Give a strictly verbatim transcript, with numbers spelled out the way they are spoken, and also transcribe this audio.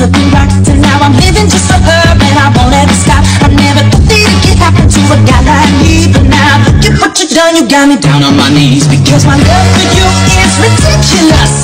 looking back to now, I'm living just for her and I won't ever stop. I never thought that it could happen to a guy like me, but now look at what you done, you got me down on my knees. Because my love for you is ridiculous.